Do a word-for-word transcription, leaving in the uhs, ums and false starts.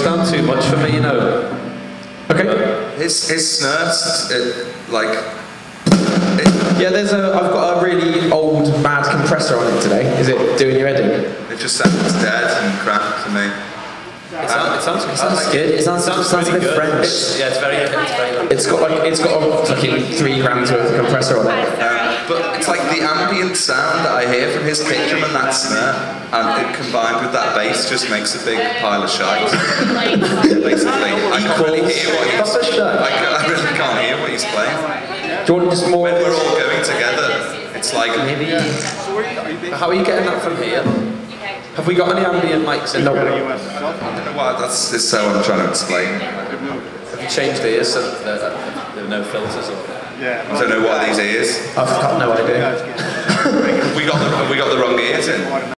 down too much for me, you know. Okay. His his snurts, it, like. It, yeah, there's a. I've got a really old bad compressor on it today. Is it doing your head in? It just sounds dead and crap to me. It sounds, it sounds, it sounds That's good. It sounds, sounds, sounds a really bit good. French. It's, yeah, it's very, it's very. It's got like it's got a fucking three grams worth of compressor on it. Uh, but it's like the ambient sound that I hear from his kick drum and that snare, and it combined with that bass just makes a big pile of shite. Basically, I can't really hear what he's. I, I really can't hear what he's playing. Do you want just more? When we're all going together, it's like. Maybe. How are you getting that from here? Have we got any ambient mics in? No. I don't know why. That's this is how I'm trying to explain. Have you changed ears so that there, there are no filters? Or? Yeah. I don't know what these ears. I've got no idea. we got the we got the wrong ears in.